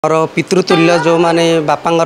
और पितृतुल्य जो माने बापांगर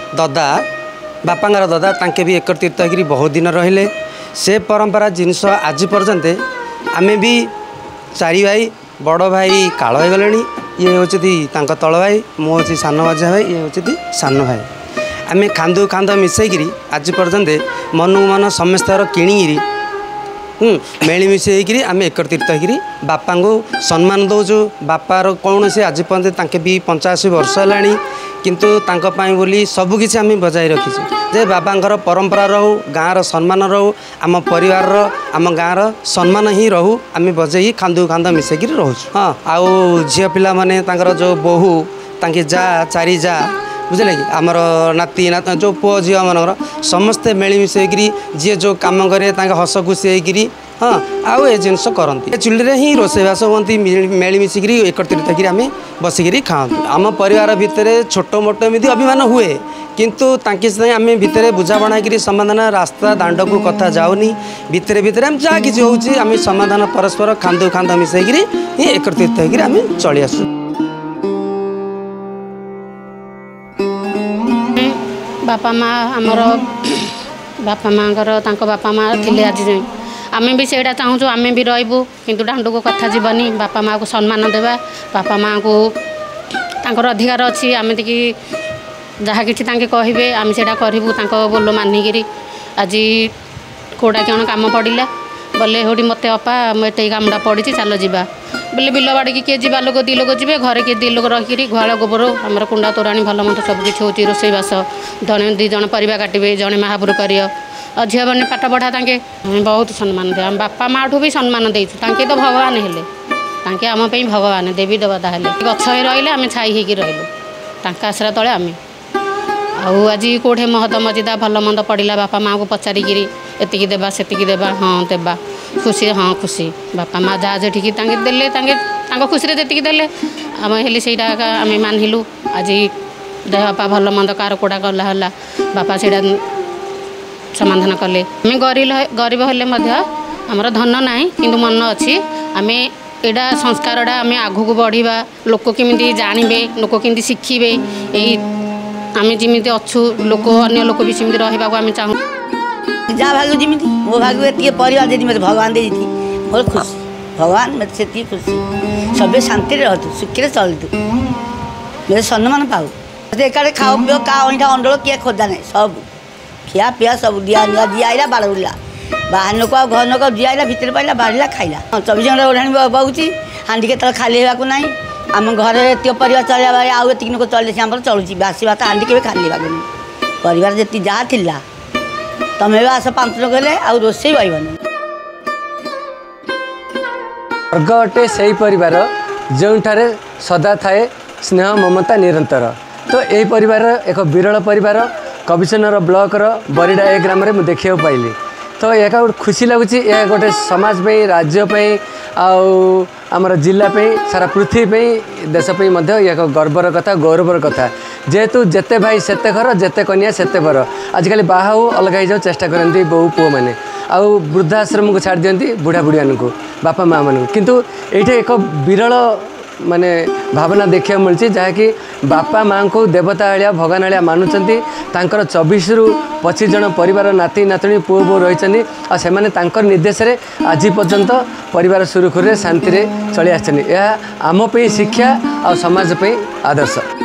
दादा तांके भी एकत्रित होकर बहुत दिन रहिले से परंपरा जिनस आज पर्यंत आमे भी चारि भाई बड़ भाई काल हो गले ये हूँ तल भाई मु हूँ सान मझा भाई ये हूँ सान भाई आमे खांदू खांद मिसैक आज पर्यंत मन मन समस्त किणी मिलमिशे आम एकत्रित होकर बापा को सम्मान दौचु बापार कौन से आज पर्यंत भी 85 वर्ष है किंतु बोली सबकि आम बजाय रखीचु जे बाबांकर परंपरा रहू गाँव सम्मान रहू आम परिवार आम गाँव सम्मान ही रहू आम बजाई खांदू खांद मिसैक रोचु। हाँ आउ झील पिला माने जो बोहू तांके जा चारि जा बुझे कि आमर नाती ना जो पुओ झील मान समस्ते मिलमिशेक जी जो कम करे हस खुशी होकर हाँ आउ ए जिनस करती चुल्ली ही रोषेबास हमें मिलमिशिक एकत्रित होकर आम बसिक खाँतु आम परिवार भितर छोट मोट एमती अभिमान हुए किंतु आम भितर बुझाणा कर समाधान रास्ता दांड को कथा जाऊनी भितर भितर आम जहाँ कि होम समाधान परस्पर खांदू खांद मिसैक एकत्रित होकर आम चली आसु। बापा माँ आमर बापा माँ बापा माँ थे आज आम भी से चाहूँ आम भी रही किंतु दांड को कथा जीवनी बापा माँ को सम्मान देवा बापा माँ को तांकर अधिकार अच्छी आम कि जहाँ कि कहे आम से करूँ बोल मानिकी आज कौटा कौन कम पड़ा बोले होटी मत अपा मुझे कमटा पड़ी चल जावा बोले बिल बाड़ी की किए जा लोक दी लोक जी घरे किए दी लोक रही गुहाल गोबर आम कुंडा तोराणी भल मत सबकि हूँ रोषेबास जड़े दी जन परिवा काटे जड़े महापुर कर झील मैंने पाठ पढ़ा तांके बहुत सम्मान दे बापा माँ ठू भी सम्मान देचु तांके तो भगवान हेले तांके आम पे भगवान देवी देवता हेले गछ ही रहिले आम छाई होकर रहिलु तांका आश्रा तले आम आउ आज कौटे महत मजिदा भल मंद पड़ा बापा माँ को पचारिकी एतिकी देवा सेतिकी देवा हाँ देवा खुशी हाँ खुशी बापा माँ जहाँ जेठिकी देले खुशी जी देले आम हेली से आम मानिलु आज देह बापा भल मंद कार कौड़ा गला बापा से समाधान कले आम गरीब हेले आमर धन ना कि मन अच्छी आम एटा संस्कारटा आम आगू को बढ़ा लोक केमी जानवे लोक केमी शिखे यही आम जमी अच्छु लोक अन्य लोक भी सेमती रहा आम चाहूँ जहाँ भाग्य जमी मो भाग्य ये परिवार जी मतलब भगवान दे मोर खुशी भगवान मत से खुशी सब शांति रहतु सुखी चलतु मेरे सम्मान पाऊ एकाड़े खाओ पिओ का अंठा अंडल किए खोदा नहीं सब खिया पिया सब दिया जी आईला बाड़ उड़ला बाहर लोक आ घर लोक जी आईला भितर पाइला बाढ़ला खाइला 24 घंटा ओढ़ाणी बहुची हाँडी के खाली होगा ना आम घर ये परिवार चलवा आउ ये लोक चल आम चलुची बासी भात हाँडी के खाली होगा नहीं परिवार जी जहाँ थिला तमें आस 5 लोक हेले आ रोषे पाइबनी स्वर्ग अटे से परिवार जो सदा थाए स्नेह ममता निरंतर तो यही परिवार एक विरल परिवार कविशनर ब्लॉकर बरिडा ए ग्राम में देखा पाइली तो यह खुशी लगुच यह गोटे समाज पे राज्य पे आमर जिला पे सारा पृथ्वी पे देश पे यह गर्वर कथा गौरवर कथा जेहेतु जेते भाई सेते घर जेते कन्या सेते बर आजिकल बाहा अलग हो चेष्टा करती बहु पुओ मैंने आउ वृद्धाश्रम को छाड़ दियंती बुढ़ा बुढ़िया को बापा माँ मान किंतु ये एक विरल माने भावना देखा मिलती जहाँकि बापा माँ को देवता भाया भगवान भाया मानुंट 24 रु 25 जन परिवार नाती नातुणी पुओ बो रही से निर्देश आज पर्यंत परिवार सुरुखुरी शांति चली आम पे शिक्षा और समाज पे आदर्श।